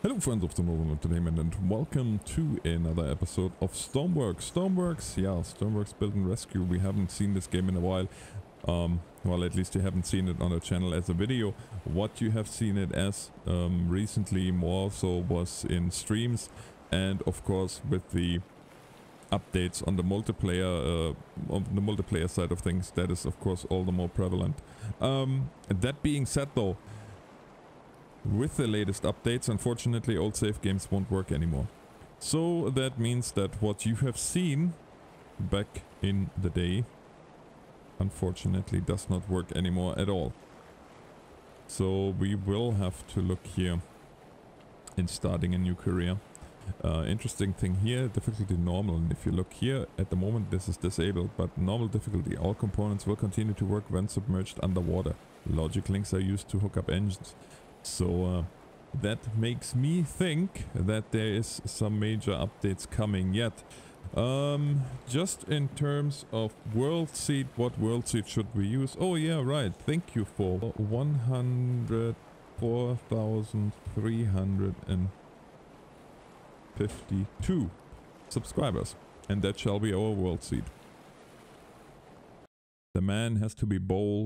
Hello friends of the Mobile Entertainment and welcome to another episode of Stormworks. Stormworks Build and Rescue. We haven't seen this game in a while. Well, at least you haven't seen it on the channel as a video. What you have seen it as recently more so was in streams, and of course with the updates on the multiplayer side of things, that is of course all the more prevalent. That being said though, with the latest updates, unfortunately, old save games won't work anymore. So that means that what you have seen back in the day, unfortunately, does not work anymore at all. So we will have to look here in starting a new career. Interesting thing here, difficulty normal. And if you look here, at the moment this is disabled, but normal difficulty, all components will continue to work when submerged underwater. Logic links are used to hook up engines. So that makes me think that there is some major updates coming yet. Just in terms of world seed, what world seed should we use? Oh yeah, right. Thank you for 104,352 subscribers. And that shall be our world seed. The man has to be bald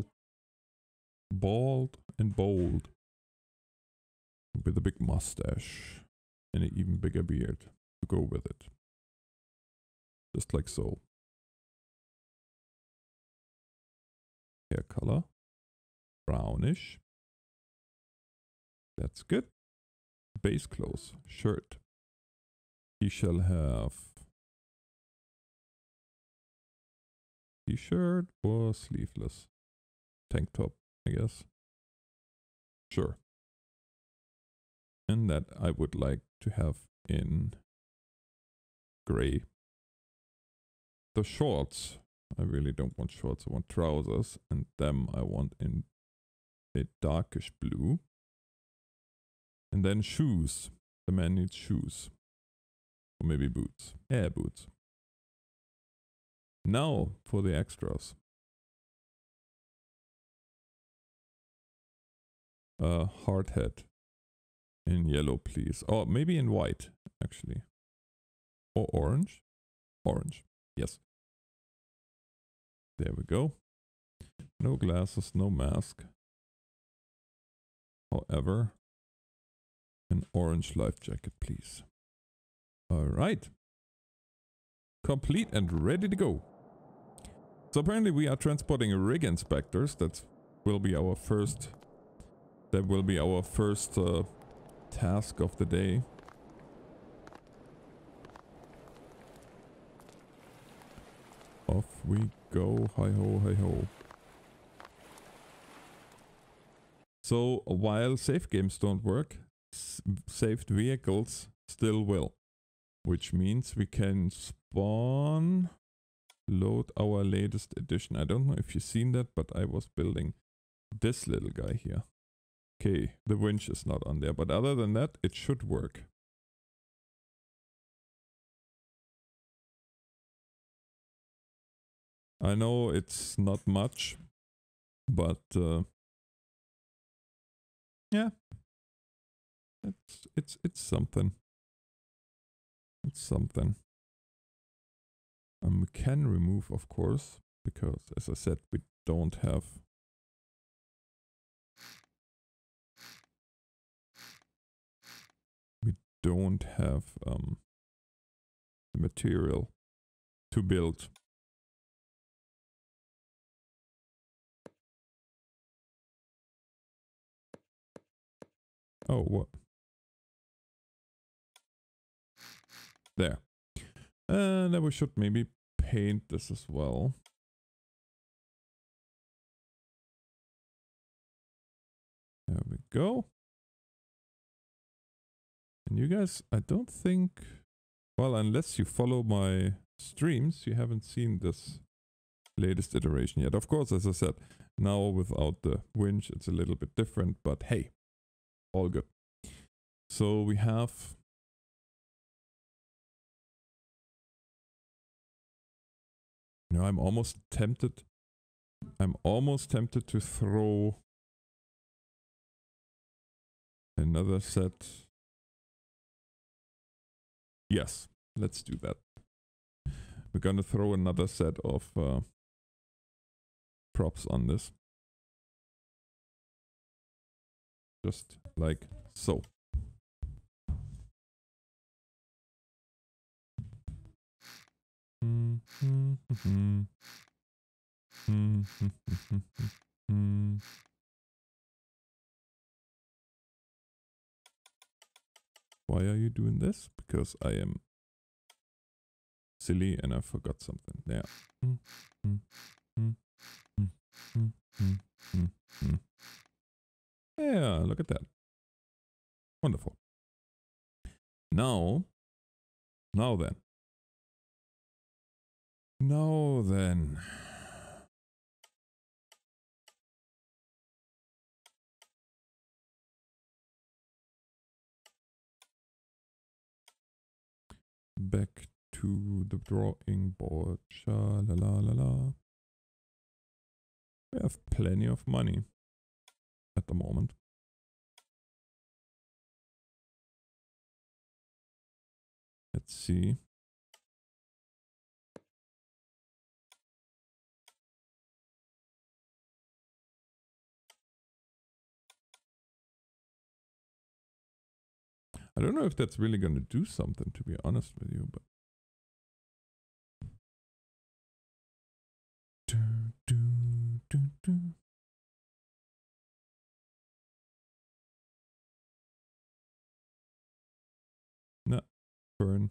and bold. With a big mustache and an even bigger beard to go with it. Just like so. Hair color. Brownish. That's good. Base clothes. Shirt. He shall have t-shirt or sleeveless. Tank top, I guess. Sure. And that I would like to have in gray. The shorts, I really don't want shorts, I want trousers, and them I want in a darkish blue. And then shoes, the man needs shoes. Or maybe boots, air boots. Now for the extras. Hard hat. In yellow, please. Or maybe in white, actually. Or orange. Orange. Yes. There we go. No glasses, no mask. However, an orange life jacket, please. Alright. Complete and ready to go. So apparently we are transporting rig inspectors. That will be our first... task of the day. Off we go, hi ho, hi ho. So while save games don't work, saved vehicles still will. Which means we can spawn, load our latest edition. I don't know if you've seen that, but I was building this little guy here. Okay, the winch is not on there, but other than that, it should work. I know it's not much, but yeah, it's something. It's something. We can remove, of course, because as I said, we don't have. Don't have the material to build. Oh, what? There. And then we should maybe paint this as well. There we go. And you guys, I don't think, well, unless you follow my streams, you haven't seen this latest iteration yet. Of course, as I said, now without the winch, it's a little bit different, but hey, all good. So we have I'm almost tempted to throw another set Yes, let's do that. We're gonna throw another set of props on this. Just like so. Why are you doing this? Because I am silly and I forgot something. Yeah. Yeah, look at that. Wonderful. Now then. Back to the drawing board. Sha la la la la. We have plenty of money at the moment. Let's see. I don't know if that's really going to do something, to be honest with you, but... No, burn.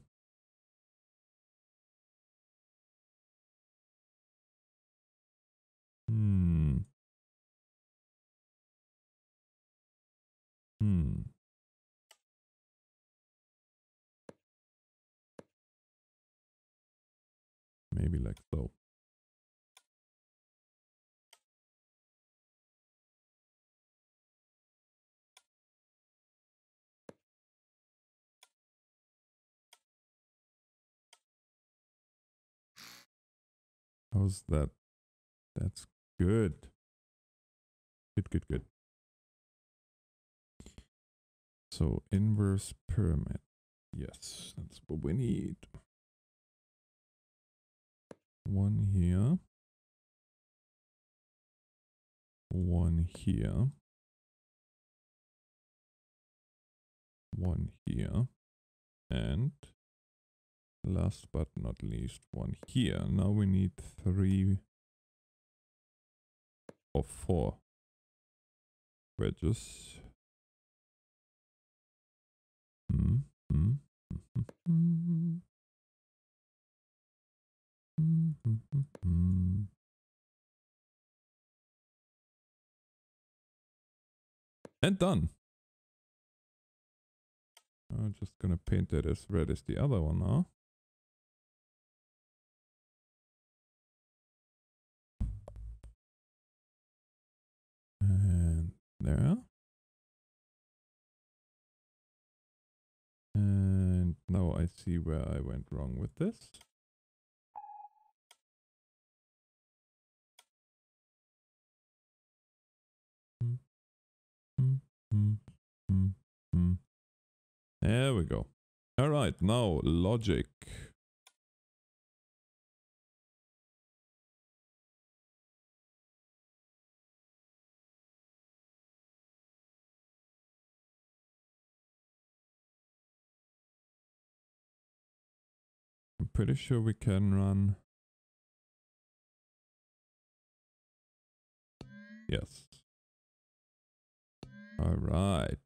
Maybe like so. How's that? That's good. Good. So inverse pyramid. Yes, that's what we need. One here. One here. One here. And last but not least, one here. Now we need 3 or 4 wedges. And done. I'm just gonna paint that as red as the other one now. And there. And now I see where I went wrong with this. There we go. All right, now logic. I'm pretty sure we can run. Yes. All right.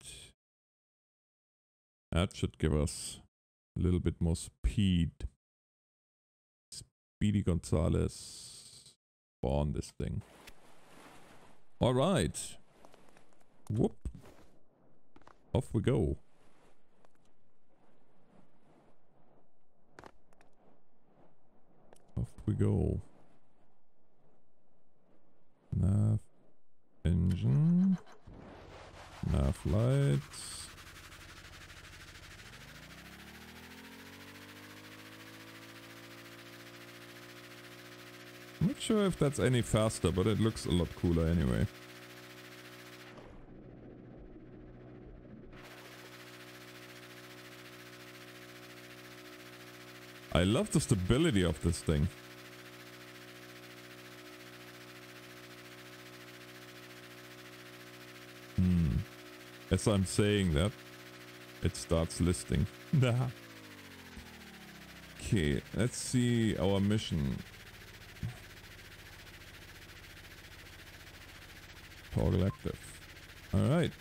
That should give us a little bit more speed. Speedy Gonzalez. Spawn this thing. All right. Whoop. Off we go. Off we go. Nav engine. Nav lights. I'm not sure if that's any faster, but it looks a lot cooler anyway. I love the stability of this thing. As I'm saying that, it starts listing. Okay, let's see our mission. Toggle active. Alright.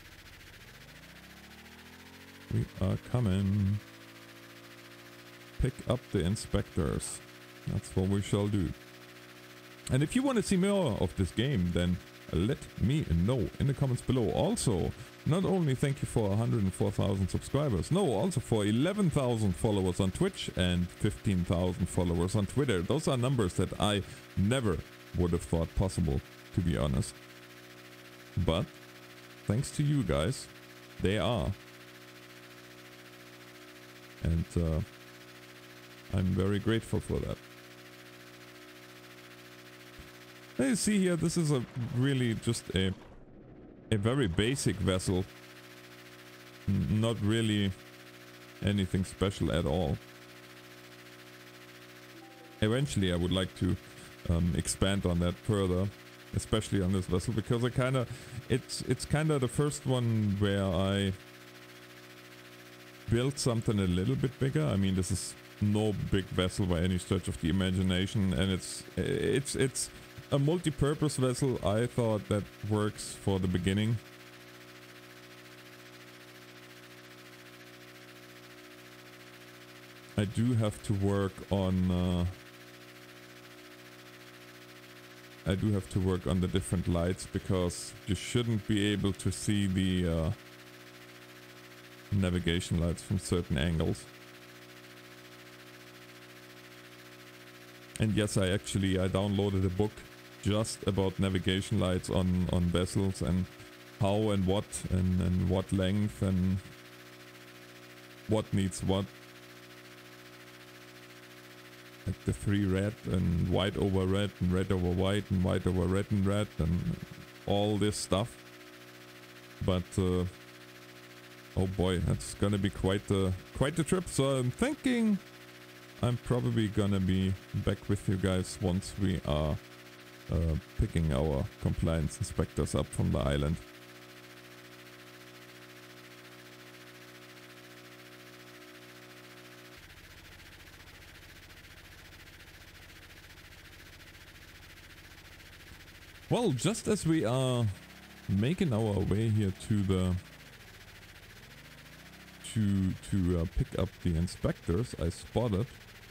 We are coming. Pick up the inspectors. That's what we shall do. And if you want to see more of this game, then let me know in the comments below. Also, not only thank you for 104,000 subscribers, no, also for 11,000 followers on Twitch and 15,000 followers on Twitter. Those are numbers that I never would have thought possible, to be honest. But thanks to you guys, they are. And I'm very grateful for that. You see here, this is a really just a very basic vessel. Not really anything special at all. Eventually I would like to expand on that further, especially on this vessel, because it's kind of the first one where I built something a little bit bigger. I mean, this is no big vessel by any stretch of the imagination, and it's a multi-purpose vessel. I thought that works for the beginning. I do have to work on the different lights, because you shouldn't be able to see the navigation lights from certain angles. And yes, I downloaded a book just about navigation lights on vessels, and how and what and what length and what needs what. Like the 3 red and white over red and red over white and white over red and red and all this stuff. But oh boy, that's gonna be quite the trip. So I'm thinking I'm probably gonna be back with you guys once we are picking our compliance inspectors up from the island. Well, just as we are making our way here to the to pick up the inspectors, I spotted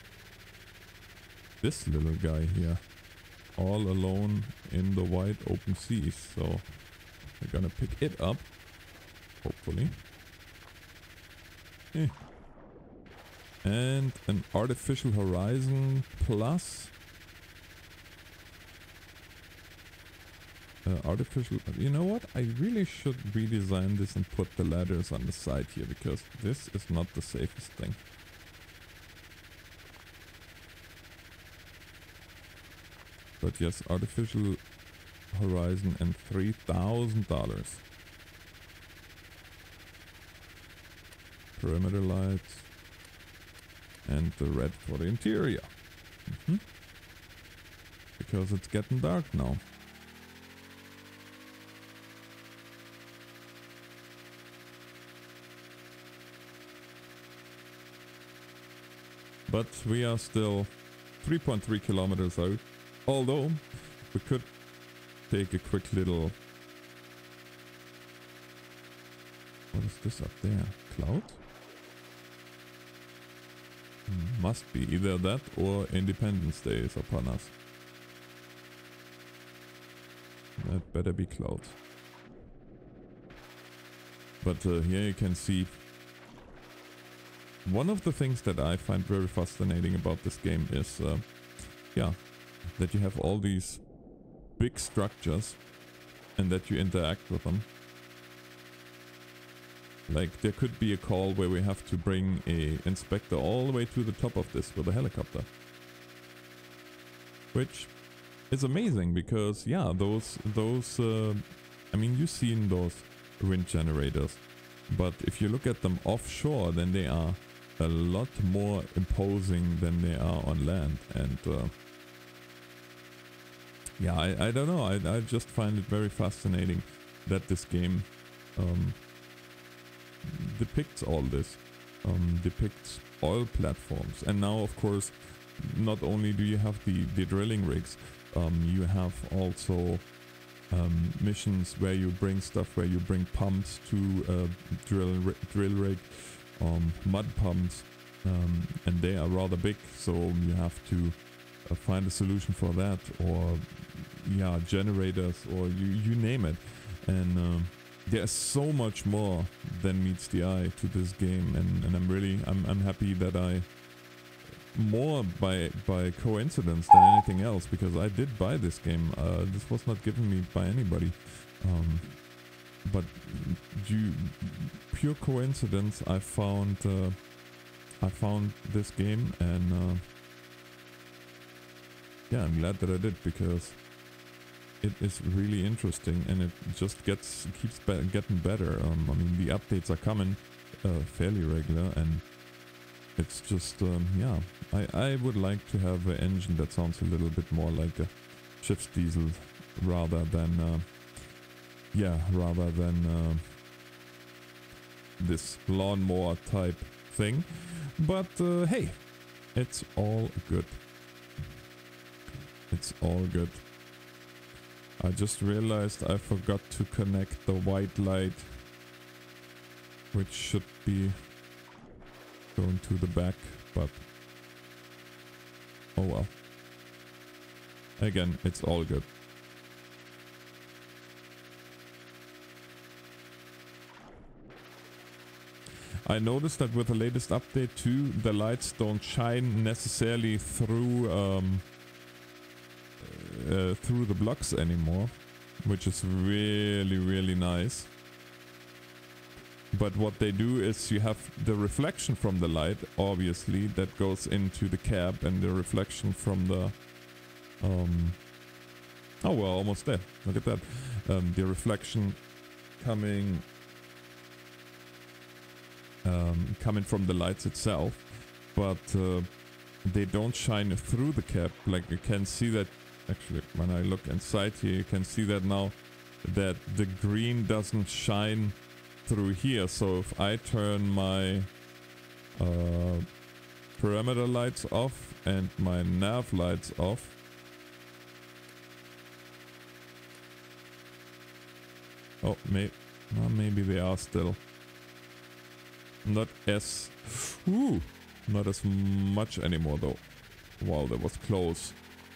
this little guy here, all alone in the wide open seas. So we're gonna pick it up, hopefully. And an artificial horizon plus you know what, I really should redesign this and put the ladders on the side here, because this is not the safest thing. But yes, artificial horizon and $3,000. Perimeter lights and the red for the interior. Because it's getting dark now. But we are still 3.3 kilometers out. Although we could take a quick little... What is this up there? Cloud? Must be either that or Independence Day is upon us. That better be cloud. But here you can see one of the things that I find very fascinating about this game is, yeah, that you have all these big structures and that you interact with them. Like there could be a call where we have to bring a inspector all the way to the top of this with a helicopter. Which is amazing because, yeah, those I mean, you've seen those wind generators. But if you look at them offshore, then they are a lot more imposing than they are on land. And yeah, I don't know. I just find it very fascinating that this game depicts all this, depicts oil platforms. And now, of course, not only do you have the drilling rigs, you have also missions where you bring stuff, where you bring pumps to drill rig, mud pumps, and they are rather big, so you have to find a solution for that, or yeah, generators, or you name it. And there's so much more than meets the eye to this game, and I'm happy that I, more by coincidence than anything else, because I did buy this game. This was not given me by anybody, but pure coincidence, I found this game, and yeah, I'm glad that I did, because it is really interesting, and it just keeps getting better. I mean, the updates are coming fairly regular, and it's just yeah, I would like to have an engine that sounds a little bit more like a Schiff's diesel rather than this lawnmower type thing. But hey, it's all good. It's all good. I just realized I forgot to connect the white light, which should be going to the back, but oh well. Again, it's all good. I noticed that with the latest update too, the lights don't shine necessarily through through the blocks anymore, which is really nice. But what they do is you have the reflection from the light, obviously, that goes into the cab, and the reflection from the oh, we're almost there. Look at that. The reflection coming from the lights itself, but they don't shine through the cab. Like, you can see that. Actually, when I look inside here, you can see that now, that the green doesn't shine through here. So if I turn my perimeter lights off and my nav lights off, oh, maybe they are still not as not as much anymore though. Wow, that was close.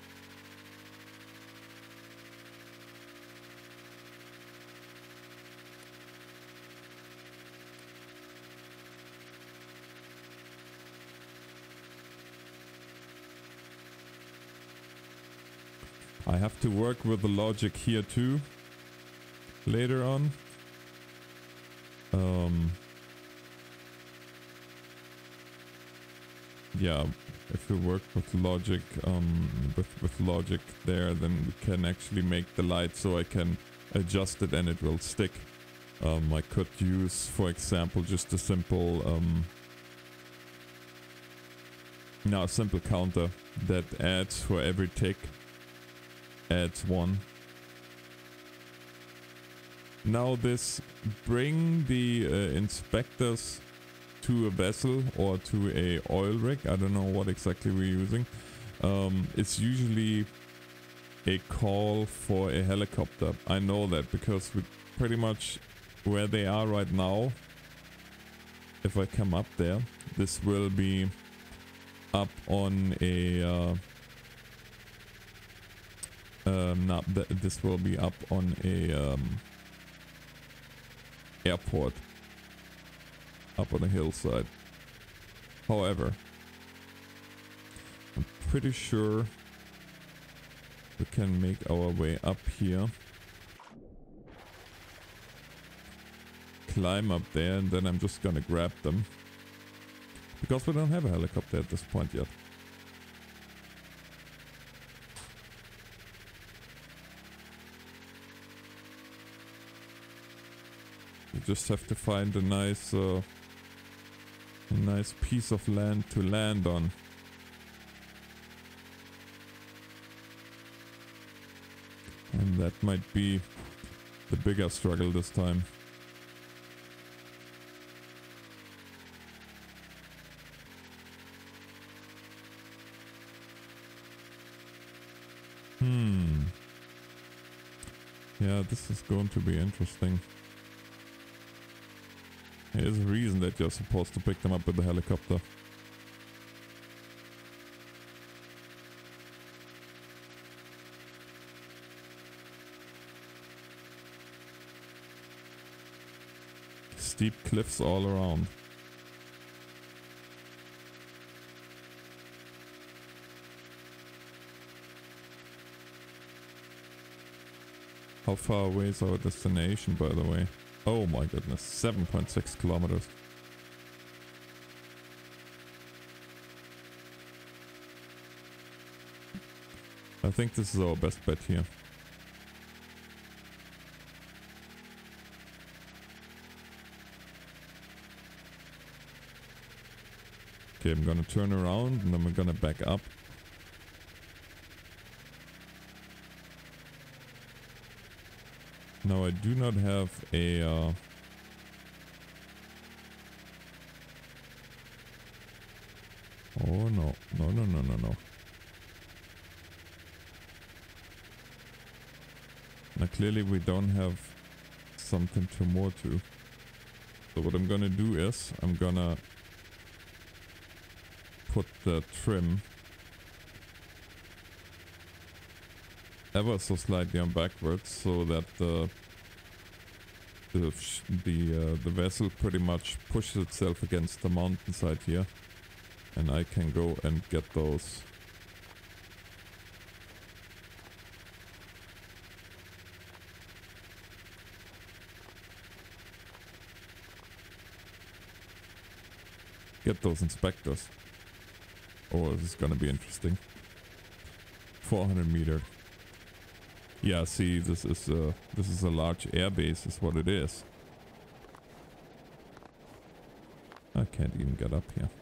I have to work with the logic here too later on. Yeah, if we work with logic, with logic there, then we can actually make the light so I can adjust it and it will stick. I could use, for example, just a simple simple counter that adds for every tick. Adds 1. Now this bring the inspectors to a vessel or to a oil rig. I don't know what exactly we're using. It's usually a call for a helicopter. I know that because we pretty much where they are right now, if I come up there, this will be up on a this will be up on a airport, up on a hillside. However, I'm pretty sure we can make our way up here, climb up there, and then I'm just gonna grab them, because we don't have a helicopter at this point yet. We just have to find a nice A nice piece of land to land on. And that might be the bigger struggle this time. Yeah, this is going to be interesting. There's a reason that you're supposed to pick them up with the helicopter. Steep cliffs all around. How far away is our destination, by the way? Oh my goodness, 7.6 kilometers. I think this is our best bet here. Okay, I'm gonna turn around and then we're gonna back up. Now I do not have a oh no, no. Now clearly we don't have something to moor to. So what I'm gonna do is I'm gonna put the trim ever so slightly on backwards so that the vessel pretty much pushes itself against the mountainside here, and I can go and get those. Get those inspectors. Oh, this is gonna be interesting. 400 meter. Yeah, see, this is a large airbase, is what it is. I can't even get up here.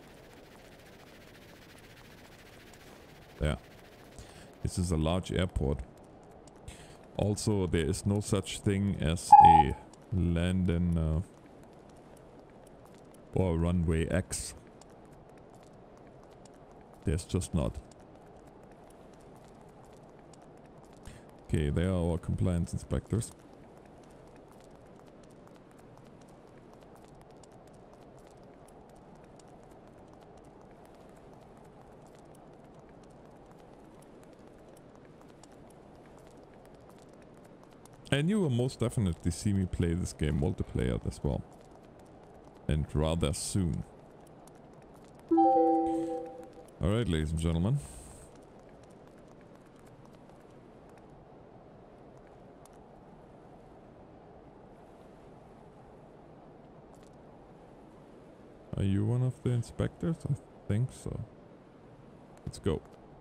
There. This is a large airport. Also, there is no such thing as a landing or runway X. There's just not. Okay, they are our compliance inspectors. And you will most definitely see me play this game multiplayer as well. And rather soon. Alright, ladies and gentlemen. Are you one of the inspectors? I think so. Let's go.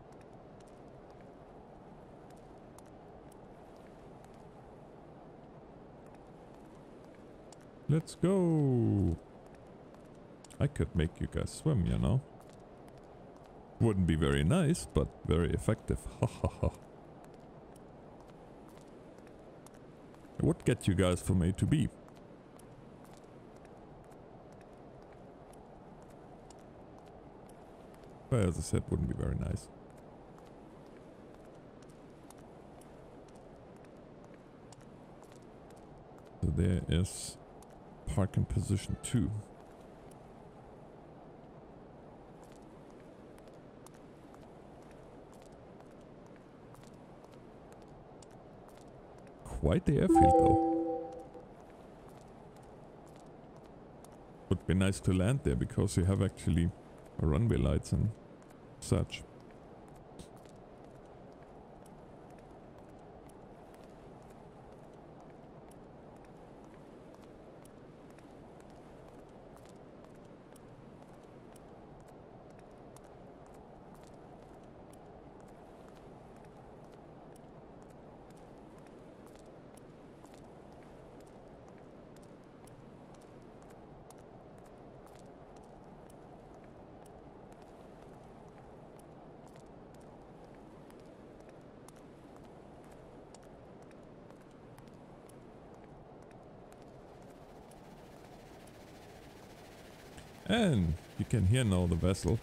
Let's go. I could make you guys swim, you know. Wouldn't be very nice, but very effective. Ha ha ha. It would get you guys from A to B. But as I said, wouldn't be very nice. So there is park in position 2. Quite the airfield though. Would be nice to land there because you have actually runway lights and such. And you can hear now the vessel.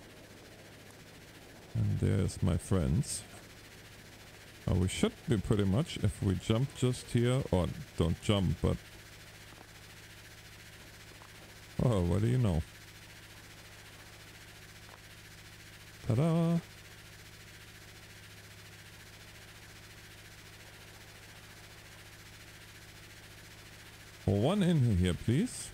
And there's my friends. We should be pretty much, if we jump just here, or don't jump, but... Oh, what do you know? Ta-da! One in here, please.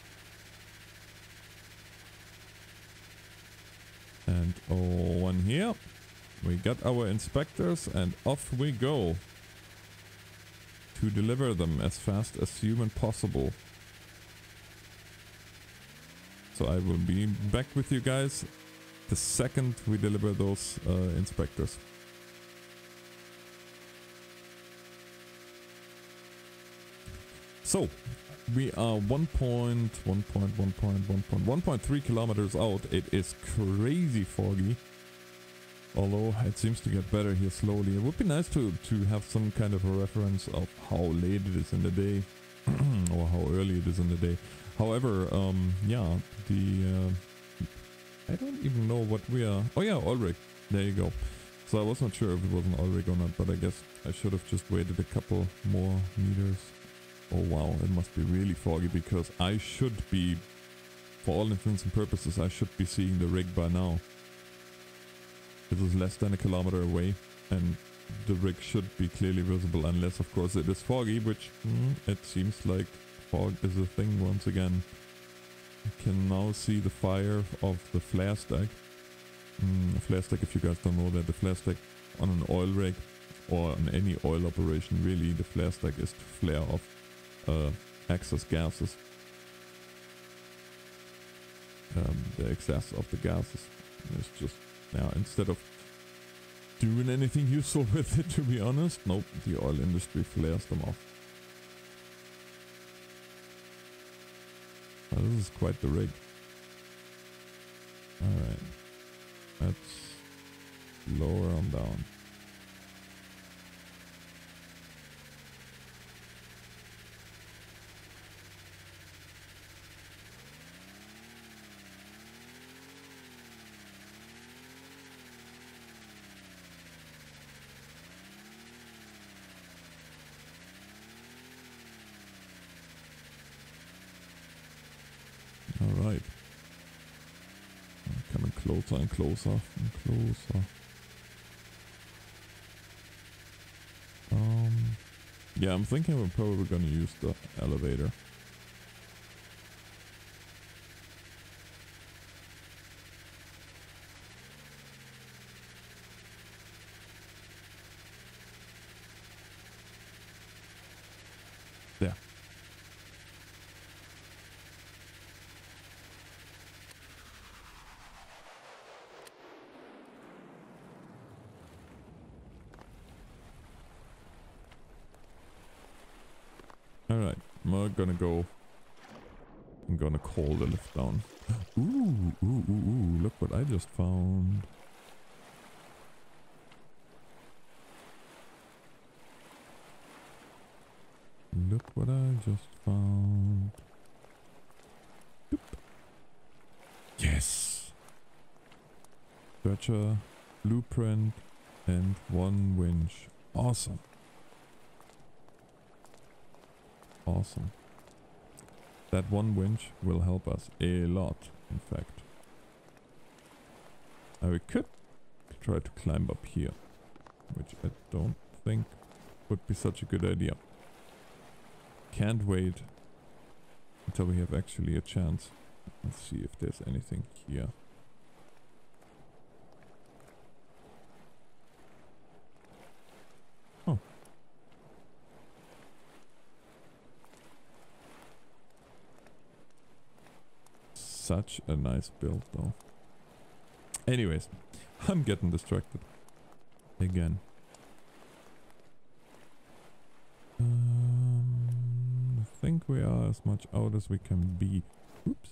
And one here. We got our inspectors and off we go. To deliver them as fast as human possible. So I will be back with you guys the second we deliver those inspectors. So, we are 1.3 kilometers out. It is crazy foggy. Although it seems to get better here slowly. It would be nice to have some kind of a reference of how late it is in the day. Or how early it is in the day. However, yeah, I don't even know what we are... Oh yeah, Ulrich. There you go. So I was not sure if it was an Ulrich or not, but I guess I should have just waited a couple more meters. Oh wow, it must be really foggy because I should be, for all intents and purposes, I should be seeing the rig by now. This is less than a kilometer away and the rig should be clearly visible unless of course it is foggy, which it seems like fog is a thing once again. I can now see the fire of the flare stack. A flare stack, if you guys don't know that, the flare stack on an oil rig or on any oil operation really, the flare stack is to flare off excess gases. The excess of the gases. It's just, now instead of doing anything useful with it, to be honest, nope, the oil industry flares them off. Oh, this is quite the rig. Alright, let's lower on down. Alright. Coming closer and closer and closer. Yeah, I'm thinking we're probably gonna use the elevator. There. Alright, I'm gonna go. I'm gonna call the lift down. Ooh, look what I just found. Look what I just found. Boop. Yes! Stretcher, blueprint, and one winch. Awesome. Awesome. That one winch will help us a lot, in fact. Now we could try to climb up here, which I don't think would be such a good idea. Can't wait until we have actually a chance. Let's see if there's anything here. Oh. Such a nice build though. Anyways, I'm getting distracted again. I think we are as much out as we can be. Oops.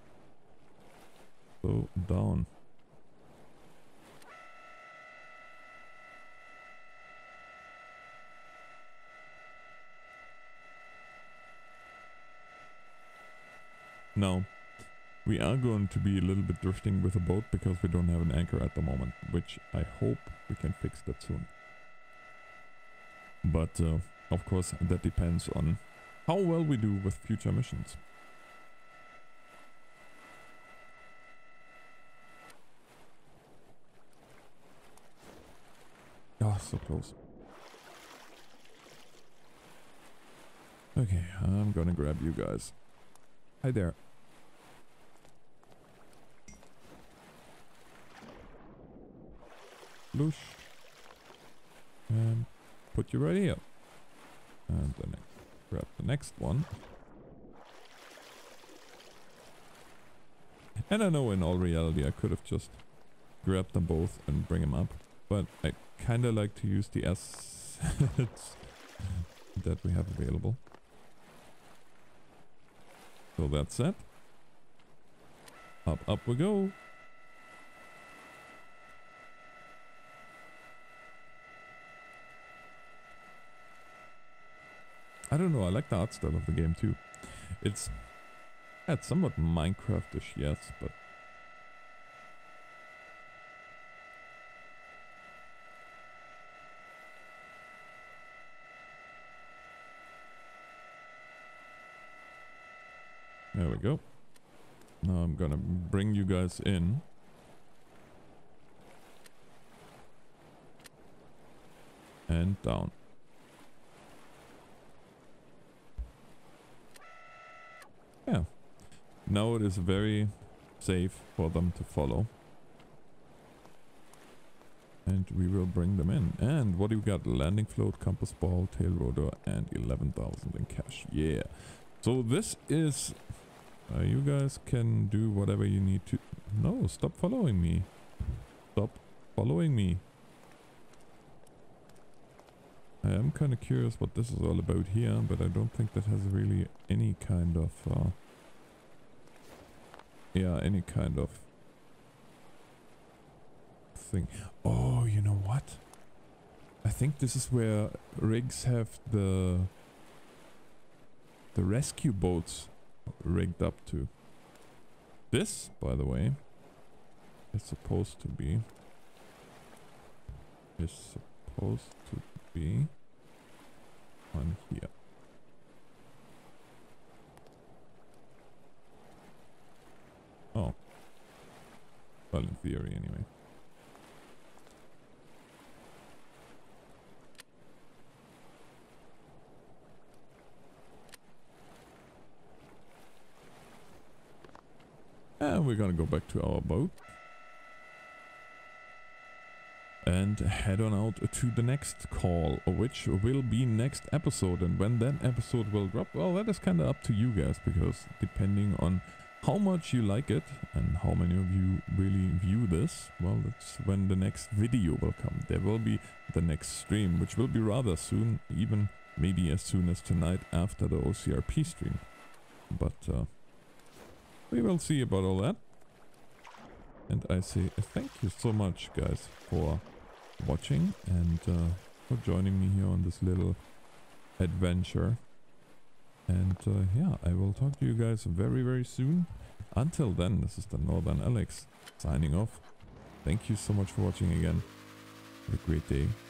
So down. Now, We are going to be a little bit drifting with the boat because we don't have an anchor at the moment, which I hope we can fix that soon. But of course that depends on how well we do with future missions. Oh, so close. Okay, I'm gonna grab you guys. Hi there. Loosh. And put you right here. And then grab the next one. And I know in all reality I could have just grabbed them both and bring them up. But I kinda like to use the assets that we have available. So that's it. Up we go. I don't know, I like the art style of the game too. It's somewhat Minecraft-ish, yes, but there we go. Now I'm gonna bring you guys in. And down. Yeah. Now it is very safe for them to follow. And we will bring them in. And what do we got? Landing float, compass ball, tail rotor, and 11,000 in cash. Yeah. So this is... you guys can do whatever you need to... No, stop following me. Stop following me. I am kind of curious what this is all about here, but I don't think that has really any kind of... yeah, any kind of... thing. Oh, you know what? I think this is where rigs have the rescue boats rigged up to. This, by the way, is supposed to be on here. Oh. Well, in theory anyway. And we're gonna go back to our boat. And head on out to the next call, which will be next episode. And when that episode will drop, well, that is kind of up to you guys, because depending on how much you like it and how many of you really view this, well, that's when the next video will come. There will be the next stream, which will be rather soon, even maybe as soon as tonight after the OCRP stream. But we will see about all that. And I say thank you so much, guys, for watching and for joining me here on this little adventure. And yeah, I will talk to you guys very, very soon. Until then, this is the Northern Alex signing off. Thank you so much for watching again. Have a great day.